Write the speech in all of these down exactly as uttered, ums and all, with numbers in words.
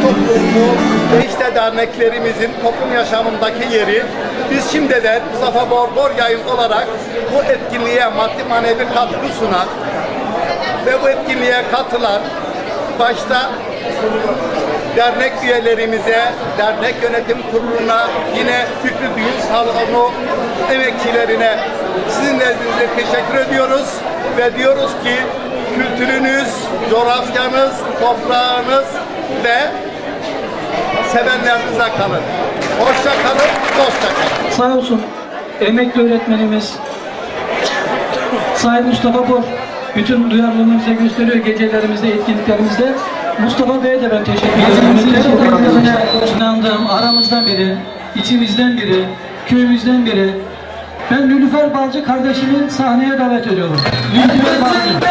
toplumu ve işte derneklerimizin toplum yaşamındaki yeri. Biz şimdiden Mustafa Borgor Yayın olarak bu etkinliğe maddi manevi katkı sunan ve bu etkinliğe katılan başta dernek üyelerimize, dernek yönetim kuruluna, yine Fikri Düğün Salonu emekçilerine sizin nezdinizde teşekkür ediyoruz ve diyoruz ki kültürünüz, coğrafyanız, toprağınız ve sevenlerinize kalın. Hoşça kalın, dostça kalın. Sağ olsun emekli öğretmenimiz Sayın Mustafa Bor bütün duyarlılığını bize gösteriyor gecelerimizde, etkinliklerimizde. Mustafa Bey'e de ben teşekkür ederim. İnandığım aramızdan biri, içimizden biri, köyümüzden biri. Ben Nilüfer Balcı kardeşimi sahneye davet ediyorum. Nilüfer Balcı.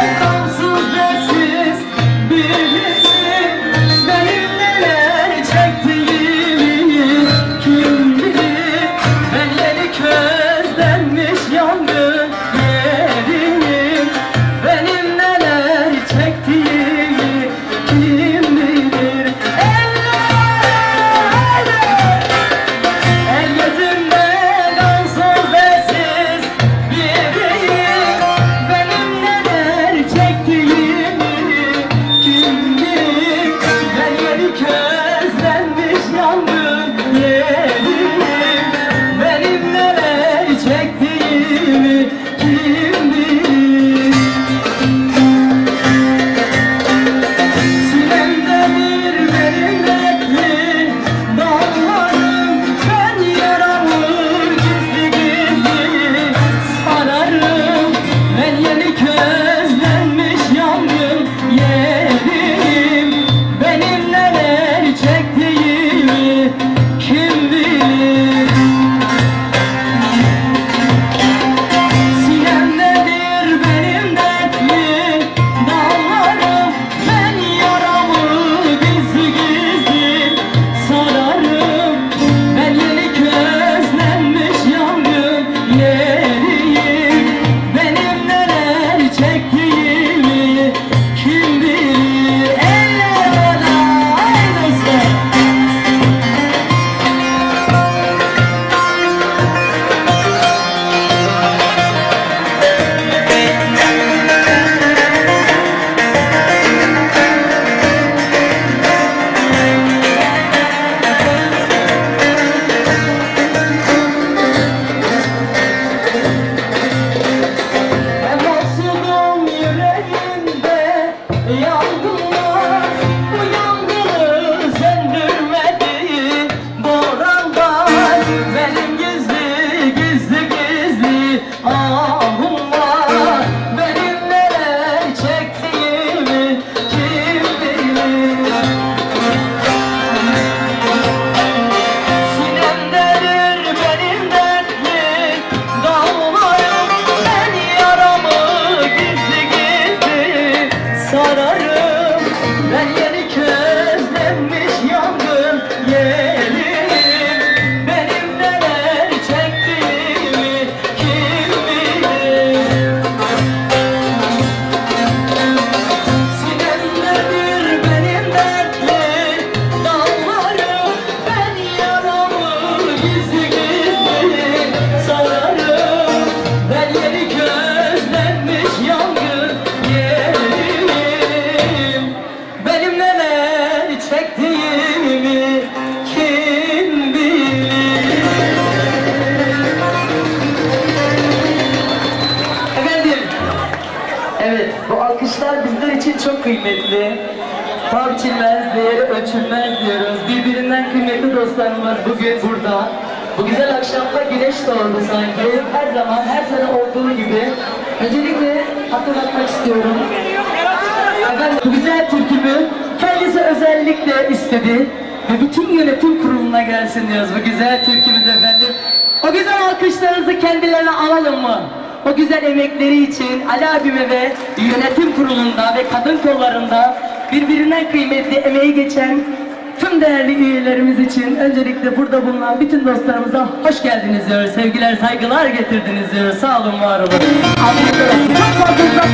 Çok kıymetli, paha biçilmez, değeri ölçülmez diyoruz. Birbirinden kıymetli dostlarımız bugün burada. Bu güzel akşamda güneş doğdu sanki. Her zaman, her sene olduğu gibi. Öncelikle hatırlatmak istiyorum. Efendim, bu güzel türkümü kendisi özellikle istedi. Ve bütün yönetim kuruluna gelsin diyoruz bu güzel türkümüz efendim. O güzel alkışlarınızı kendilerine alalım mı? O güzel emekleri için Ali abime ve yönetim kurulunda ve kadın kollarında birbirinden kıymetli emeği geçen tüm değerli üyelerimiz için öncelikle burada bulunan bütün dostlarımıza hoş geldiniz diyoruz. Sevgiler, saygılar getirdiniz diyoruz. Sağ olun, var olun. Afiyet olsun. Çok fazla.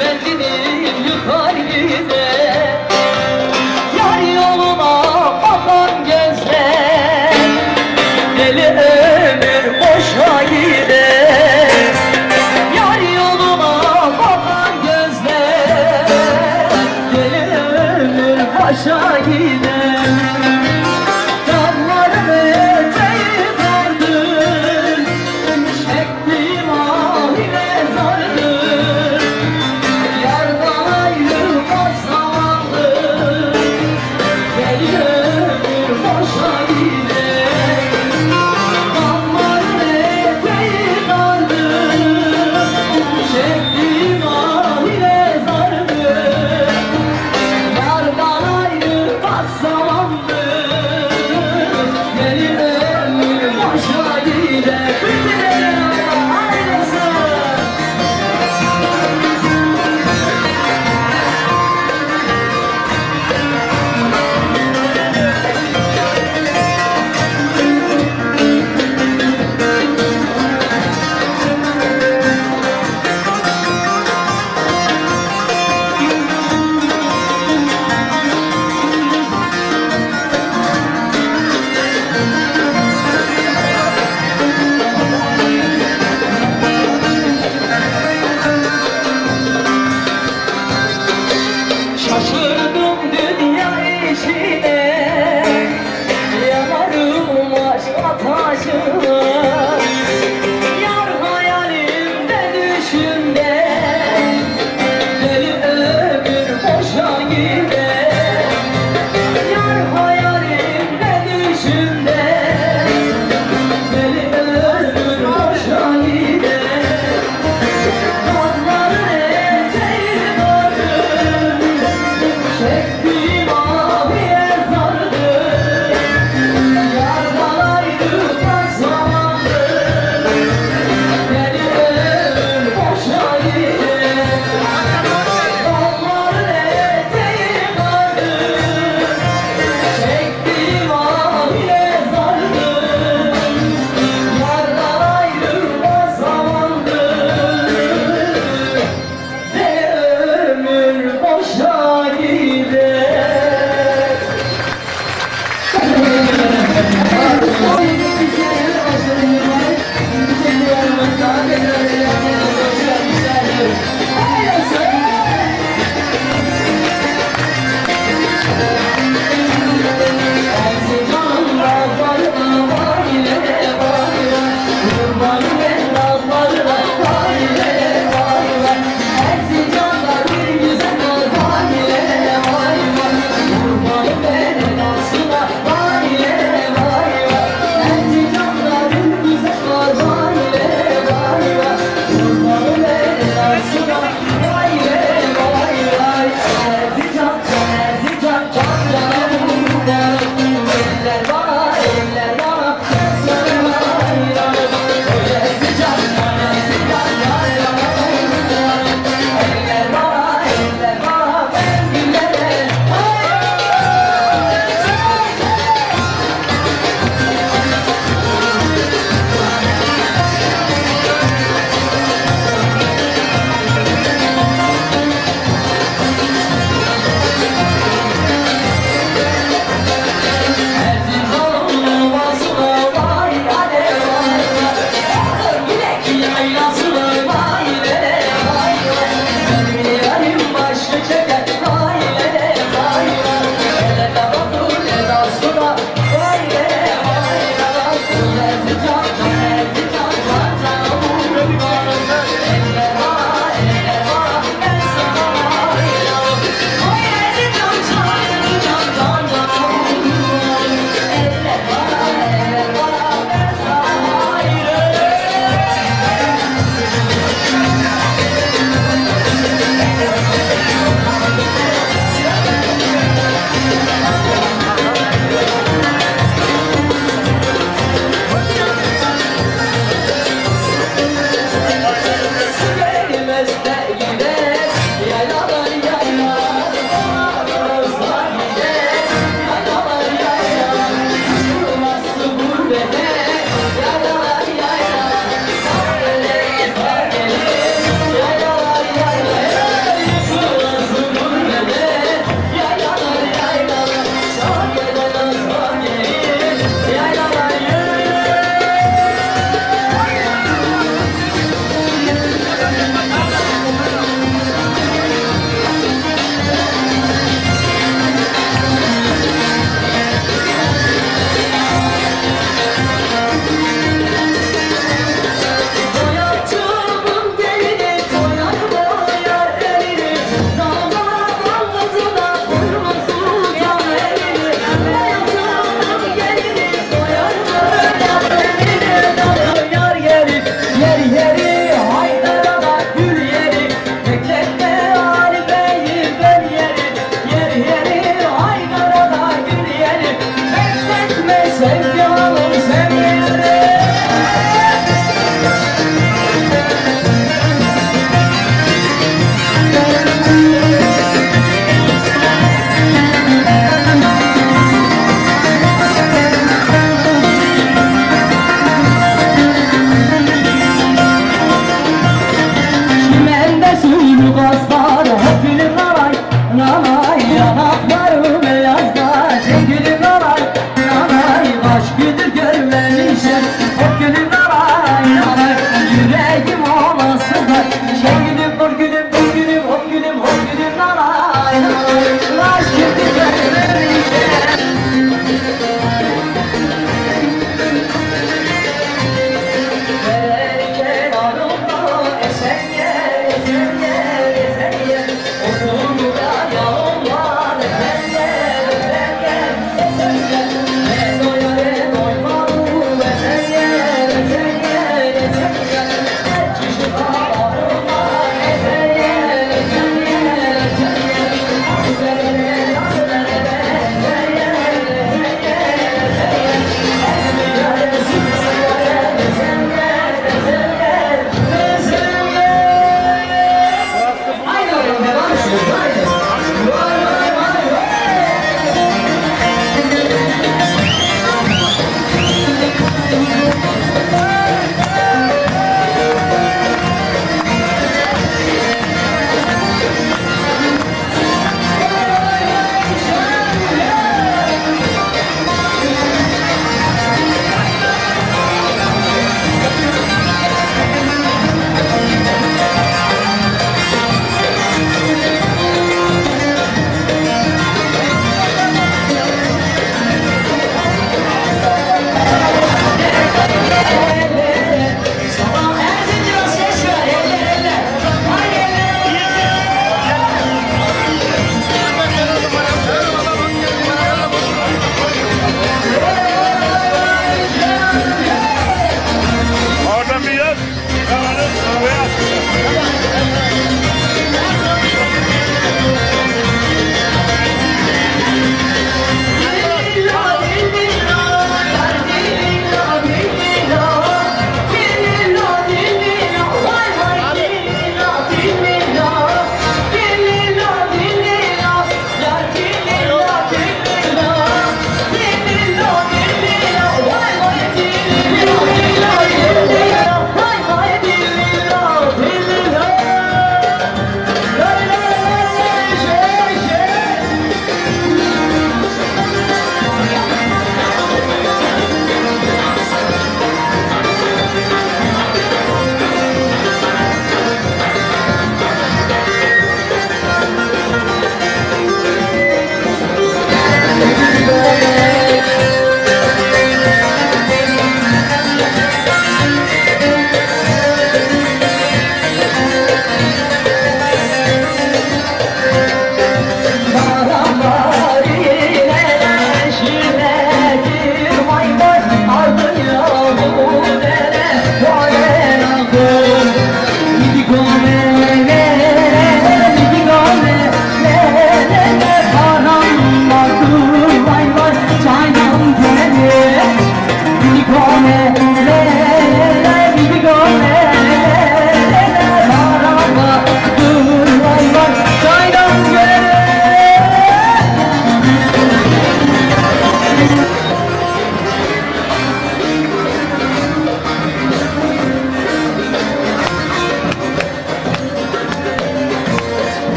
mendilim yıkar gider. Yar yoluma bakan gözler, deli ömür boşa gider. Yar yoluma bakan gözler, deli ömür boşa gider. Bas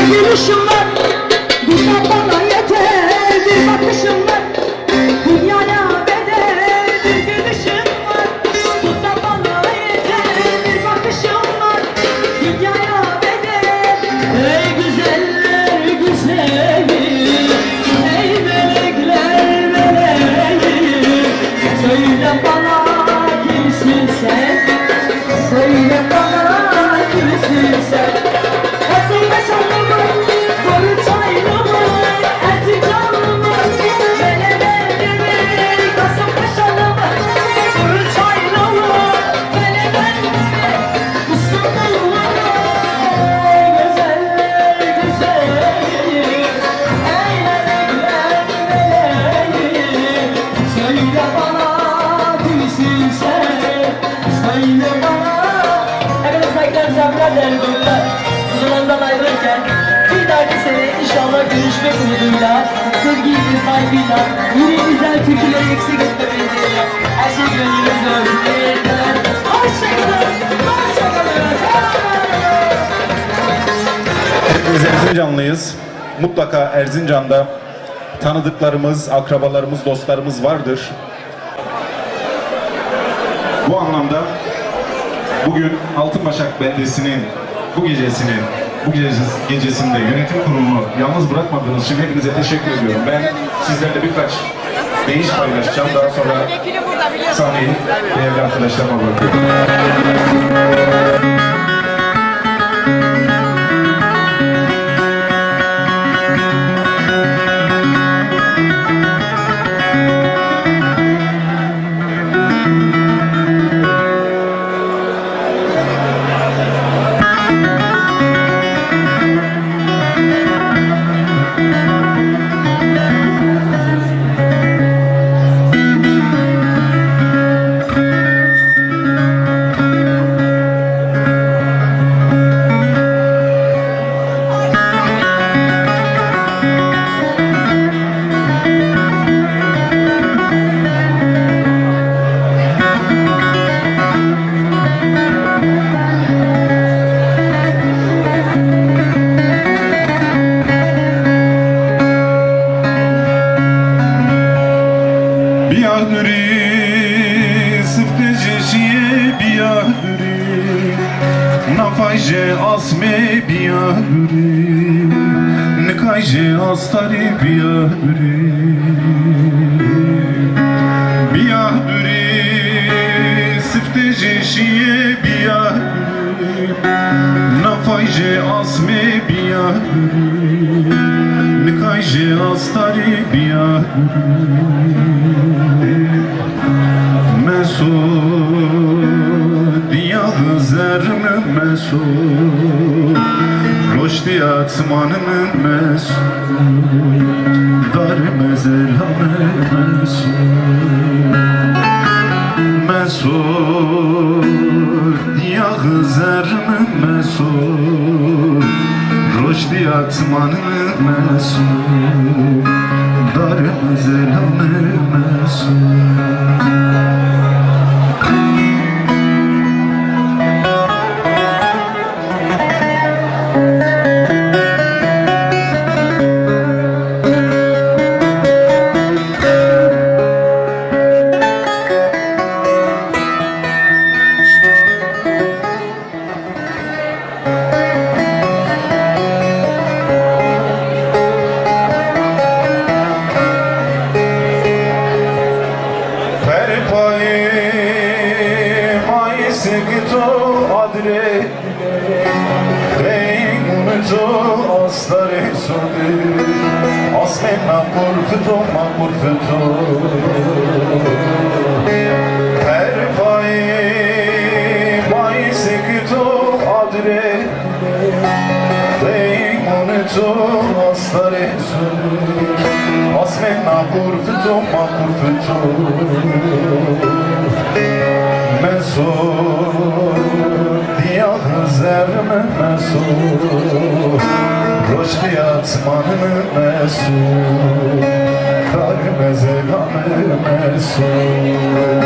gülüşüm var, dünya bana yeter. Bir bakışım var, dünyaya bedel. Bir gülüşüm var, bu da bana yeter. Bir bakışım var, dünyaya bedel. Ey güzeller güzeli, ey melekler meleği, söyle bana kimsin sen? Söyle bana kimsin sen? Nasıl yaşanımı, koru çaynımı, erti canımı, meleğlerimi, kasım kaşanımı, koru çaynımı, meleğlerimi, ısınımı. Güzeller güzeli, ey melekler meleği, söyle bana kimsin sen? Söyle bana. Evet saygılar misafirler değerli konuklar. Huzurlarından ayrılırken bir dahaki sene inşallah görüşmek umuduyla, sevgiyle, saygıyla, yine güzel türküleri eksik etmemeyi dilerim. Her şey gönlünüzde olsun. Hoşçakalın. Hoşçakalın. Hepimiz Erzincanlıyız. Mutlaka Erzincan'da tanıdıklarımız, akrabalarımız, dostlarımız vardır. Bu anlamda bugün Altınbaşak Beldesi'nin bu gecesinin, bu gecesi, gecesinde yönetim kurulunu yalnız bırakmadığınız için hepinize teşekkür ediyorum. Ben sizlerle birkaç değiş paylaşacağım. Daha sonra sahneyi değerli arkadaşlarıma bırakıyorum. Nafajje asme biyagri, nikajje astari biyagri, biyagri, siftejje şiye biyagri, nafajje asme biyagri, nikajje astari biyagri, mesut Zermi mesut, roşti atmanın mesut, dar mezelame mesut, mesut, yağı zermi mesut, roşti atmanın mesut, dar mezelame mesut. Asmenna korkutu ma korkutu her pay may sektu adre deymunetu astare asmenna korkutu ma korkutu mesut diyah zerme mesut roşti atmanı mesut, kar mezelamı mesut,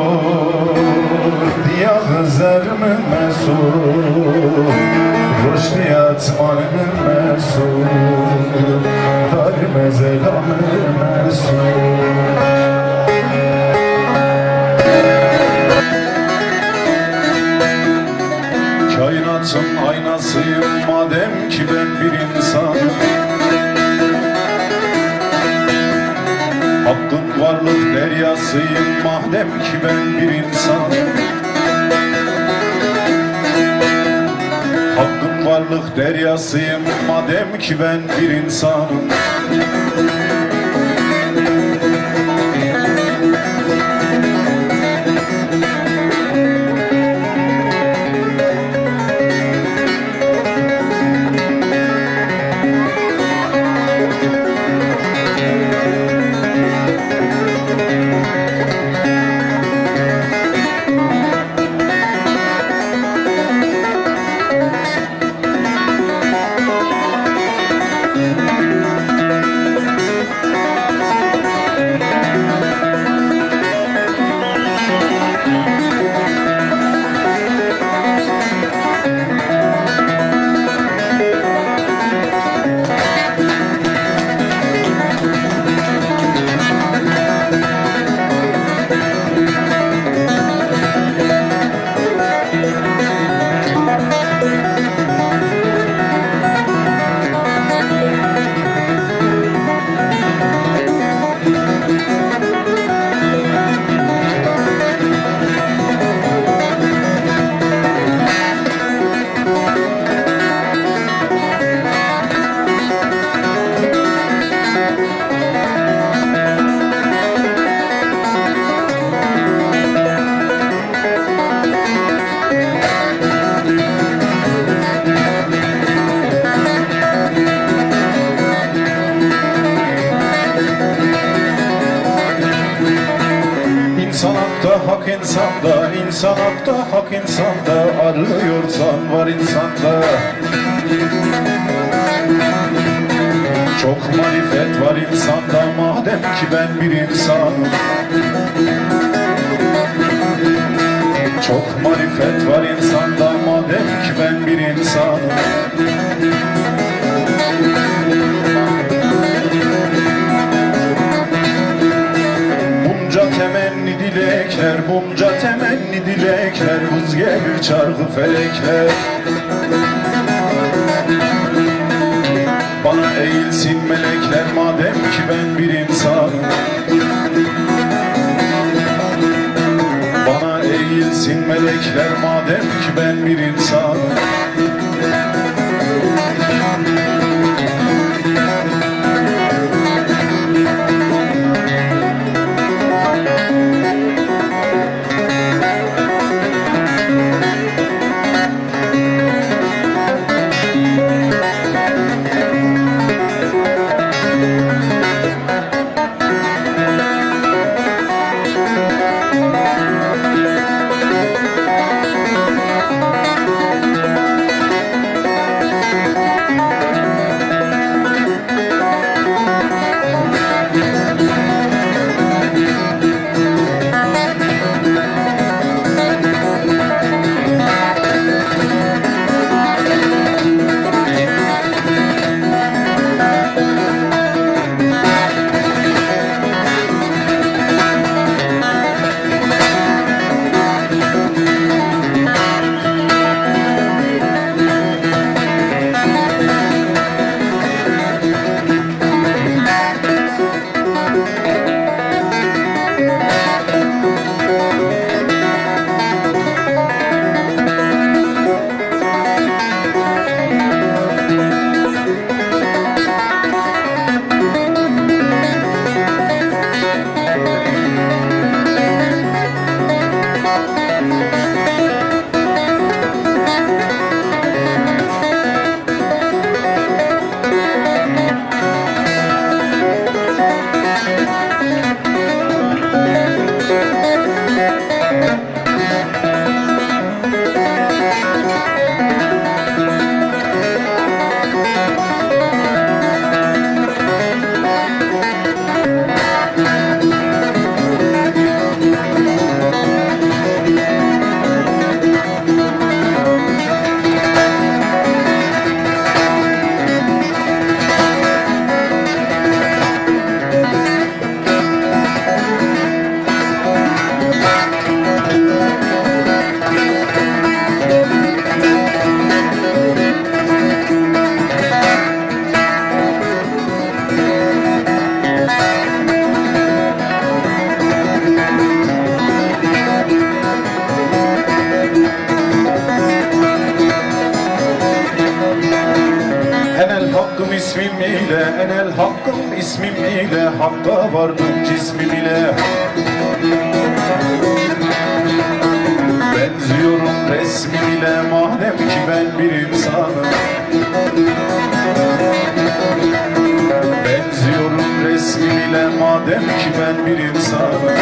mesut, diyah zermi mesut, roşti yatmanı mesut, vermez elamı mesut. Kainatın aynasıyım madem ki ben bir insanım. Hakkın varlık deryasıyım madem ki ben bir insanım. Hakkın varlık deryasıyım madem ki ben bir insanım. Hak insanda, insan hakta, hak insanda. Arıyorsan var insanda. Çok marifet var insanda madem ki ben bir insanım. Çok marifet var insanda madem ki ben bir insanım. Temenni dilekler, bunca temenni dilekler, vız gelir çargı felekler. Bana eğilsin melekler madem ki ben bir insanım. Bana eğilsin melekler madem ki ben bir insanım. hakkım ismim ile, enel hakkım ismim ile, hakka vardım cismim ile. Benziyorum resmim ile, madem ki ben bir insanım. Benziyorum resmim ile, madem ki ben bir insanım.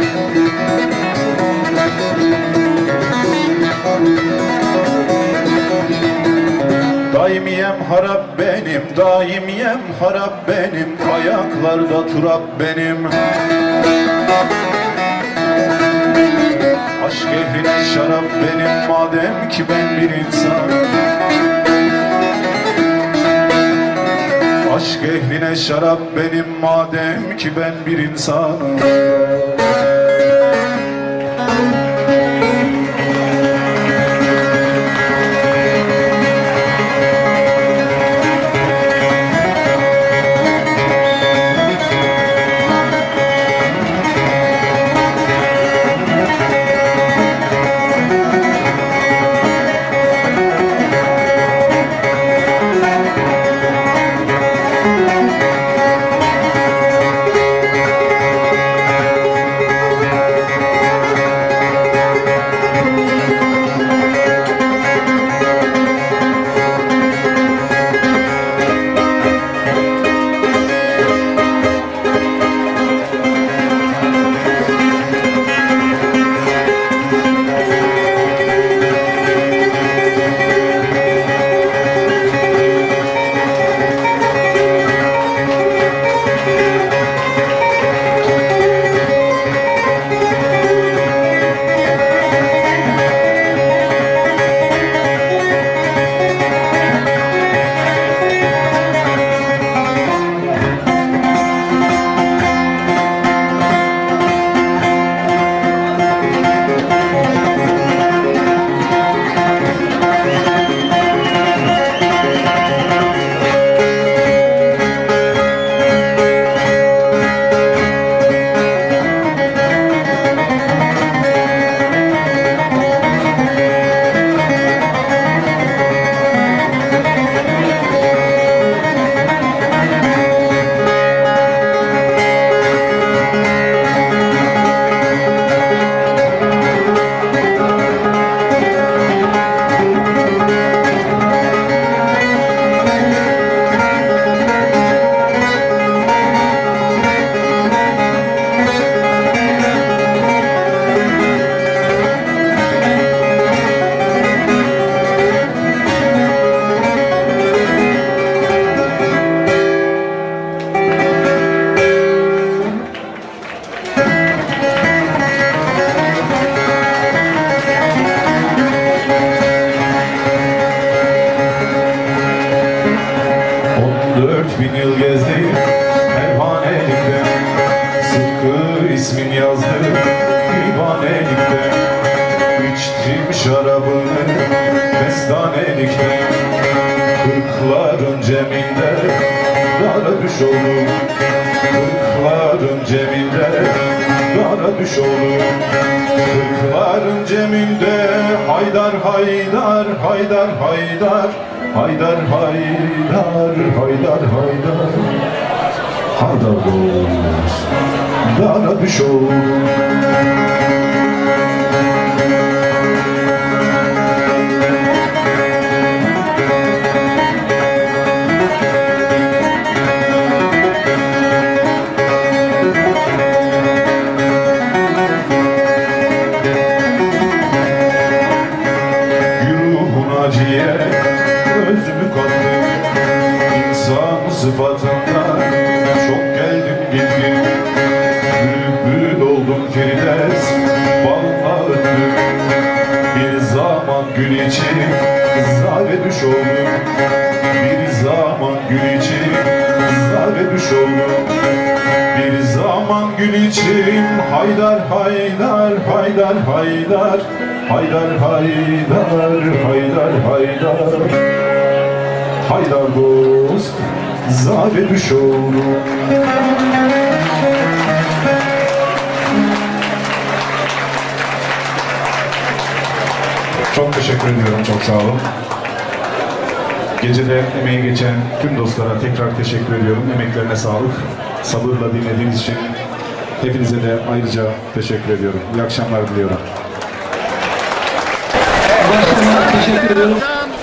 Daimiyem harap benim, daimiyem harap benim, ayaklarda turap benim. Aşk ehrine şarap benim, madem ki ben bir insanım. Aşk ehline şarap benim, madem ki ben bir insanım. Dört bin yıl gezdim pervanelikte, Sıtkı ismin yazdı divanelikte. İçtim şarabını mestanelikte, kırkların ceminde dara düş oldum. Kırkların ceminde dara düş oldum. Kırkların ceminde haydar haydar haydar haydar Haydar haydar haydar haydar Haydar dost dara düş oldum. Yuruhun acıya özümü kattım, insan sıfatından çok geldim gittim. Bülbül oldum Firdevs, balına öttüm. Bir zaman gül için zare düş oldum. Bir zaman gül için zare düş oldum. Bir zaman gül için haydar haydar haydar haydar Haydar haydar haydar haydar Haydar dost zade düş oldum. Çok teşekkür ediyorum, çok sağ olun. Gecede emeği geçen tüm dostlara tekrar teşekkür ediyorum. Emeklerine sağlık. Sabırla dinlediğiniz için hepinize de ayrıca teşekkür ediyorum. İyi akşamlar diliyorum. Başkanım teşekkür ediyorum.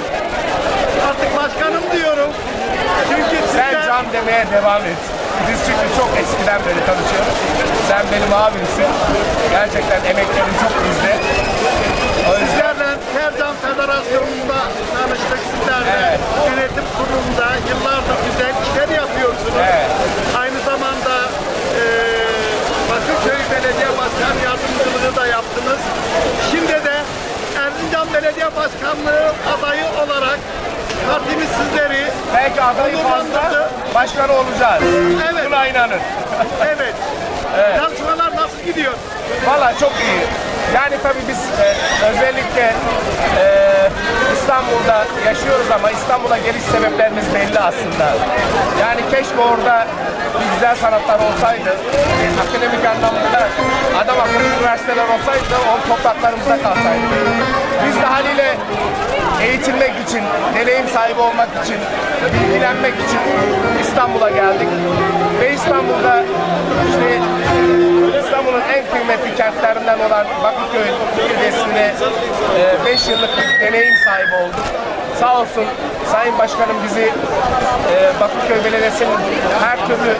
Artık başkanım diyorum. Çünkü Sen sizler... Can demeye devam et. Biz çünkü çok eskiden beri tanışıyoruz. Sen benim abimsin. Gerçekten emeklerin çok bizde. Sizlerle Tercan Federasyonu'nda tanıştık. Sizlerle Evet. yönetim kurulunda yıllardır güzel işler yapıyorsunuz. Evet. Aynı zamanda e, Bakırköy Belediye Başkan Yardımcılığı da yaptınız. Şimdi de Erzincan Belediye Başkanlığı adayı olarak partimiz sizleri Belki adayı fazla başkanı olacağız. Evet. Buna inanın. evet. Evet. Çalışmalar nasıl gidiyor? Valla çok iyi. Yani tabii biz e, özellikle e, İstanbul'da yaşıyoruz ama İstanbul'a geliş sebeplerimiz belli aslında. Yani keşke orada bir güzel sanatlar olsaydı, e, akademik anlamda adam akıllı üniversiteler olsaydı o topraklarımızda kalsaydı. Biz de haliyle eğitilmek için, deneyim sahibi olmak için, bilgilenmek için İstanbul'a geldik. Ve İstanbul'da işte İstanbul'un en kıymetli kentlerinden olan Bakırköy Belediyesi'nde beş yıllık bir deneyim sahibi olduk. Sağ olsun Sayın Başkanım bizi e, Bakırköy Belediyesi'nin her türlü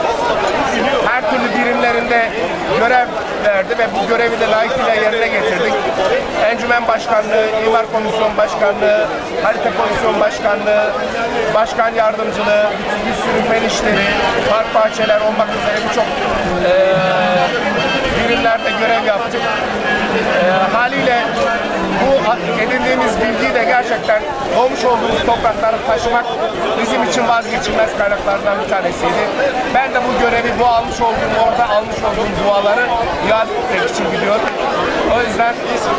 her türlü birimlerinde görev verdi ve bu görevi de layıkıyla yerine getirdik. Encümen Başkanlığı, İmar Komisyon Başkanlığı, Harita Komisyon Başkanlığı, Başkan Yardımcılığı, bir sürü fen işleri, park bahçeler olmak üzere birçok e, birimlerde görev yaptık. E, haliyle bu edindiğimiz bilgiyi de gerçekten doğmuş olduğumuz toprakları taşımak bizim için vazgeçilmez kaynaklardan bir tanesiydi. Ben de bu görevi, bu almış olduğum, orada almış olduğum duaları iade etmek için gidiyorum. O yüzden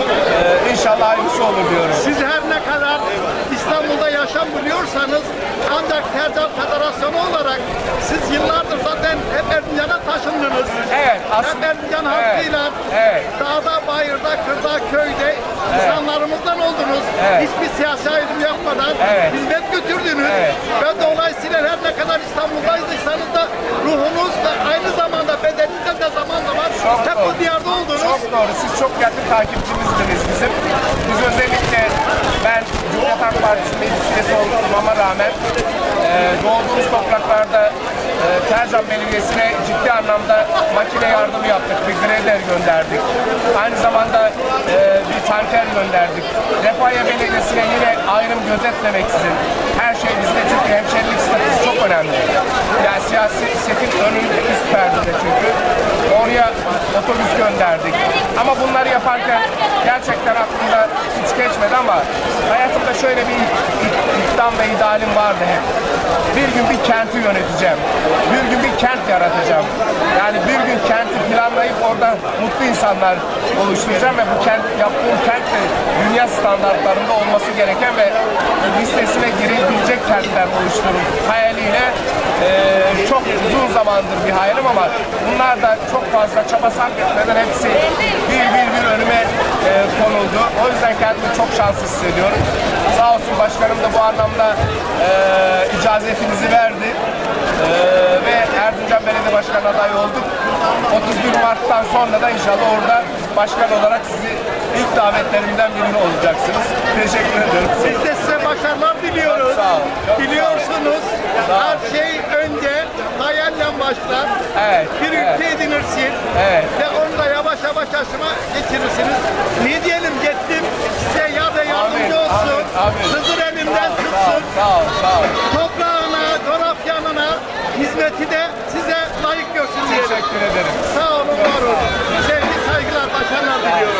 e, inşallah hayırlısı olur diyorum. Siz her ne kadar İstanbul'da yaşam buluyorsanız ancak Tercan Federasyonu olarak siz yıllardır zaten hep Erzincan'a taşındınız. Evet. Hep Erzincan halkıyla Evet. dağda, bayırda, kırda, köyde insanlarımızdan oldunuz. Evet. Hiçbir siyasi ayrım yapmadan Evet. hizmet götürdünüz. Evet. Ve dolayısıyla her ne kadar İstanbul'daysanız da ruhunuz da aynı zamanda bedeninizde de zaman zaman Çok hep doğru. bu diyarda oldunuz. Çok doğru. Siz çok yakın takipçimizdiniz bizim. Biz özellikle ben Cumhuriyet Halk Partisi meclis üyesi olmama rağmen e, doğduğumuz topraklarda e, Tercan Belediyesi'ne ciddi anlamda makine yardımı yaptık. Bir grader gönderdik. Aynı zamanda e, bir tanker gönderdik. Refahiye Belediyesi'ne yine ayrım gözetmemeksizin her şey bizde çünkü hemşerilik statüsü çok önemli. Yani siyasetin önünde üst perdede çünkü. Oraya otobüs gönderdik. Ama bunları yaparken gerçekten aklımda hiç geçmedi ama hayatımda şöyle bir iddiam ve idealim vardı hep. Bir gün bir kenti yöneteceğim. Bir gün bir kent yaratacağım. Yani bir gün kenti planlayıp orada mutlu insanlar oluşturacağım ve bu kent, yaptığım kent de dünya standartlarında olması gereken ve listesine girebilecek kentler oluşturup hayaliyle e, çok uzun zamandır bir hayalim ama bunlar da çok fazla çaba sarf etmeden hepsi bir bir bir önüme e, konuldu. O yüzden kendimi çok şanslı hissediyorum. Sağ olsun başkanım da bu anlamda e, icazetimizi verdi. E, ve Erzincan Belediye Başkanı adayı olduk. otuz bir Mart'tan sonra da inşallah orada başkan olarak sizi ilk davetlerimden birini olacaksınız. Teşekkür ederim. Biz de size başarılar diliyoruz. Çok sağ olun. Çok Biliyorsunuz sağ olun. her şey önce hayalle başlar. Evet, Bir evet. ülke edinirsin. Evet. Ve onu da yavaş yavaş aşıma geçirirsiniz. Ne diyelim gittim size ya da yardımcı Amin, olsun. amin, amin. Hızır elimden Sağ ol, tutsun. sağ ol, sağ ol. Toprağına, coğrafyanına hizmeti de size layık görsün diyelim. Teşekkür ederim. Sağ olun, var olun. Sevgi, saygılar, başarılar diliyorum.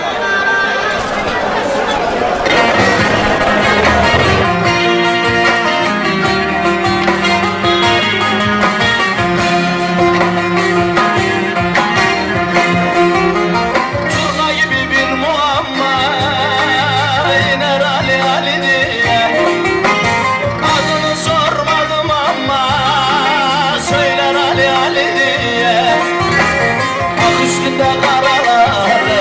Turna gibi bir muamma iner Ali Ali diye. Adını sormadım ama söyler Ali Ali diye. Ak üstünde karaları,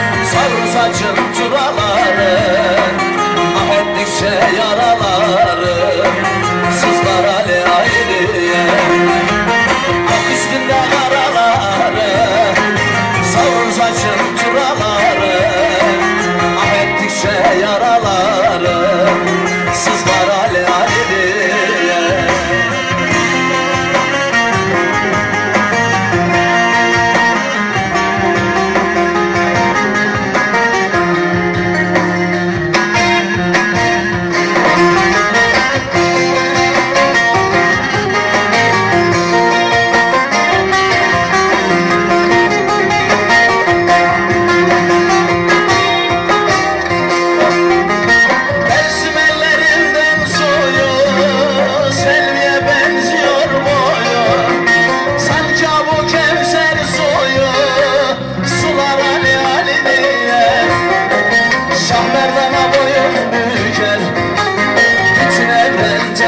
sarı saçın turaları, ah ettikçe yaraları.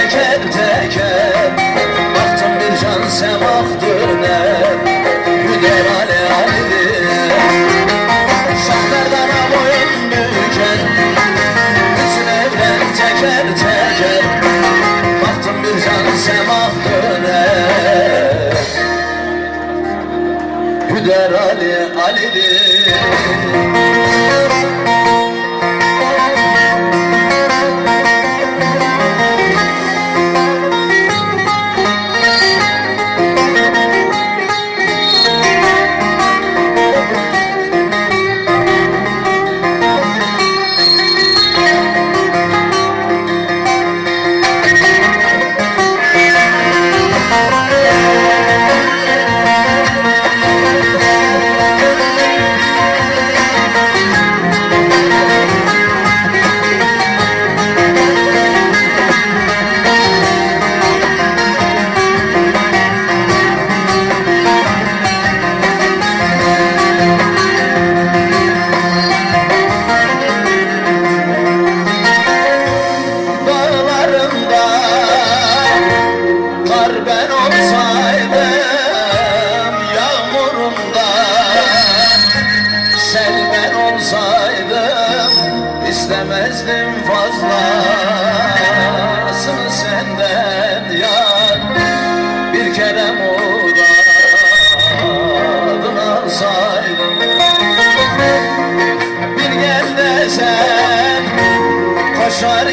teker teker baktım bir can semak döner Güder Ali Ali'dir Şahlardana boyun büken bütün evren teker teker baktım bir can semak döner Güder Ali Ali'dir İstemezdim fazlasını senden yar Bir kere muradını alsaydım Bir gel desen koşar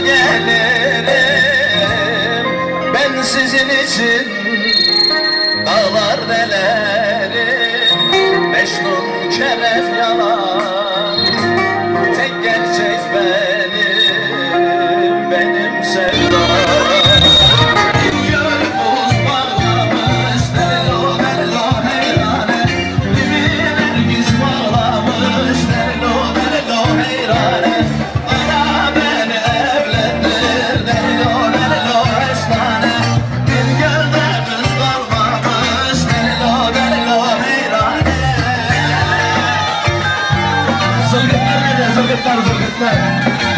gelirim Ben sizin için dağlar delerim Mecnun Kerem yalan Tek gerçek benim, benim sevdam Yar buz bağlamış, derlo derlo heyrane Dibine nergis bağlamış, derlo derlo heyrane Ana beni evlendir, derlo derlo estane Bir gölde kız kalmamış, derlo derlo heyrane Zılgıtlar nerede, zılgıtlar, zılgıtlar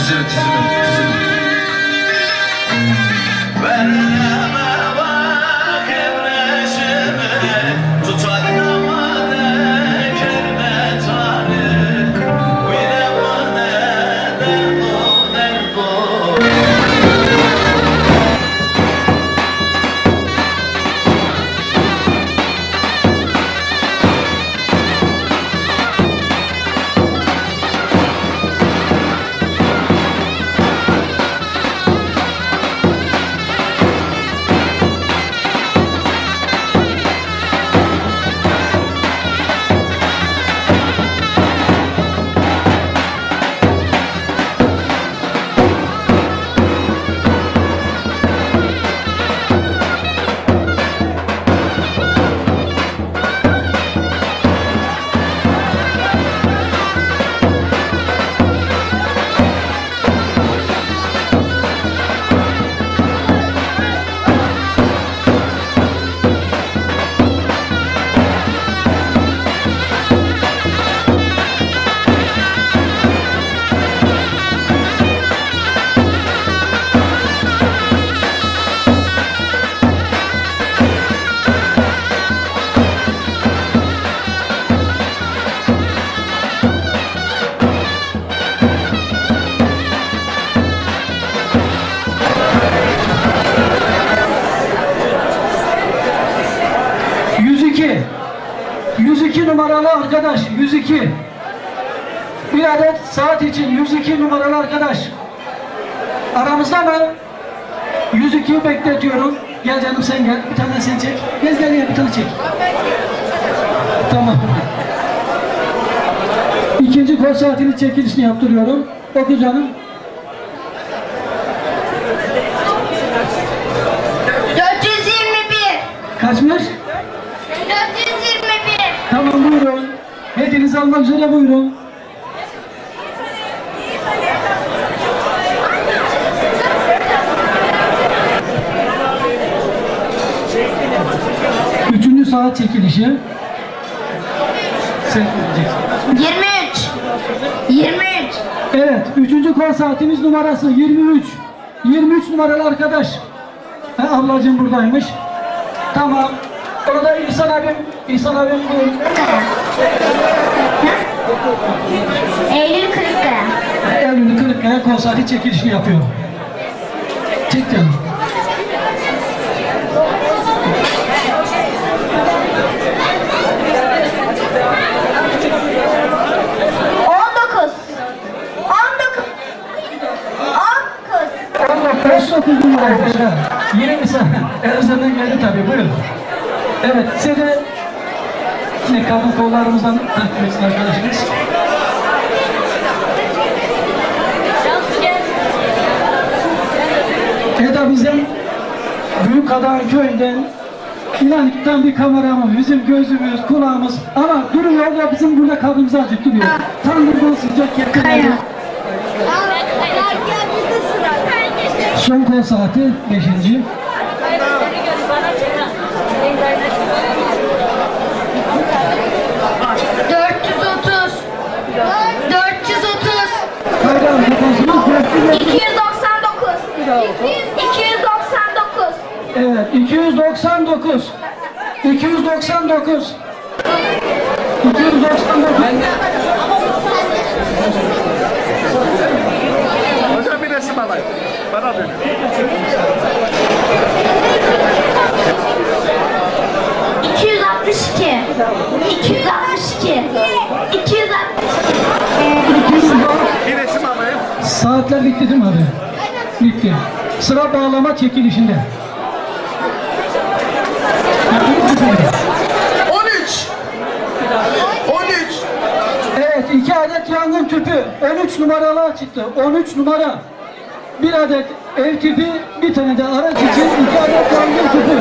güzel tizimi, tizimi. Vereme bak evreşime, tutar namade kermetane. Uyne bana derdo derdo. yüz iki numaralı arkadaş, yüz iki. Bir adet saat için yüz iki numaralı arkadaş. Aramızda mı? yüz ikiyi bekletiyorum. Gel canım sen gel. Bir tane sen çek. Gel gel gel bir tane çek. Tamam. İkinci kol saatini çekilişini yaptırıyorum. Oku canım. dört yüz yirmi bir. Kaçmış? dört yüz yirmi bir. Tamam buyurun. Hediyenizi almak üzere buyurun. Üçüncü saat çekilişi. Sen yirmi üç. yirmi üç. Evet, üçüncü kol saatimiz numarası yirmi üç. yirmi üç numaralı arkadaş. Ha, ablacığım buradaymış. Tamam. Orada İhsan abim, İhsan abim buyur. Eylül Kırıkkaya. Eylül Kırıkkaya kol saati çekilişini yapıyor. Çek canım. on dokuz. on dokuz. on dokuz numara arkadaşlar. yirmi saniye. Erzurum'dan geldi tabii, buyurun. Evet, size de yine kadın kollarımızdan takdim etsin arkadaşımız. Eda bizden Büyük Adağan köyünden İnanık'tan bir kameramız, bizim gözümüz, kulağımız ama duruyor ya bizim burada kabımızı azıcık duruyor. Tanrı'dan sıcak yakınları. Son kol saati beşinci. dört yüz otuz. dört yüz otuz. iki yüz doksan dokuz. iki yüz doksan dokuz. Evet, iki yüz doksan dokuz. iki yüz doksan dokuz. iki yüz doksan dokuz. Hocam bir resim alayım. Bana dönün. iki yüz altmış iki. iki yüz altmış iki. iki yüz altmış iki. Bir resim alayım. Saatler bitti değil mi abi? Bitti. Sıra bağlama çekilişinde. on üç. on üç. Evet, iki adet yangın tüpü. on üç numaralı çıktı. on üç numara. Bir adet ev tipi, bir tane de araç için iki adet yangın tüpü.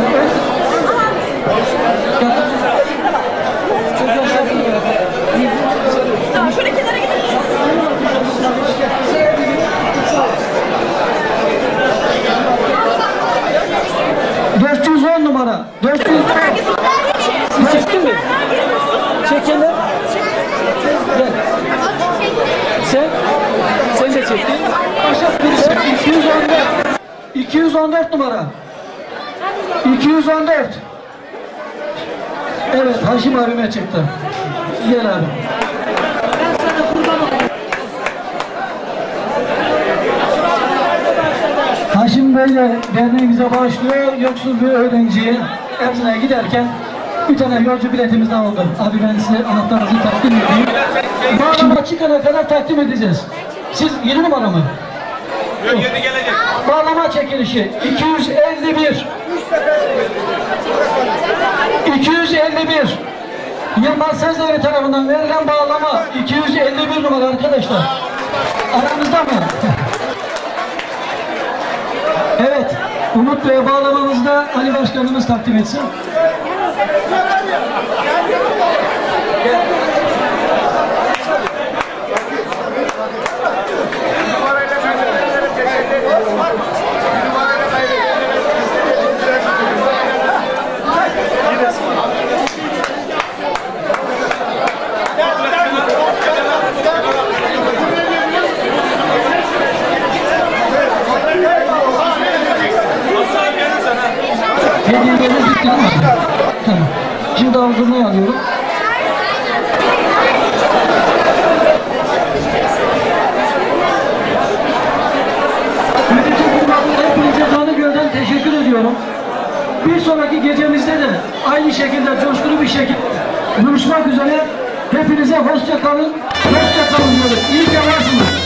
dört yüz on numara. dört yüz on. Çektin mi? Çekenler. Gel. Sen? Sen de çektin. iki yüz on dört numara. iki yüz on dört. Evet, Haşim abime çıktı. Gel abi. Haşim Bey de derneğimize bağışlıyor. Yoksul bir öğrenciye Erzin'e giderken bir tane yolcu biletimiz daha oldu. Abi ben size anahtarınızı takdim edeyim. Bağlama çıkana kadar takdim edeceğiz. Siz yeni numara mı? Yok, yeni gelecek. Bağlama çekilişi iki yüz elli bir. iki yüz elli bir. Yılmaz Sezleri tarafından verilen bağlama iki yüz elli bir numara arkadaşlar. Aramızda mı? Evet. Umut Bey bağlamamızı da Ali Başkanımız takdim etsin. Hediyelerimiz bitti değil mi? Tamam. Şimdi avzurmayı alıyorum. Hepinize canı gölden teşekkür ediyorum. Bir sonraki gecemizde de aynı şekilde coşkulu bir şekilde buluşmak üzere. Hepinize hoşça kalın. Hoşça kalın diyoruz. İyi ki varsınız.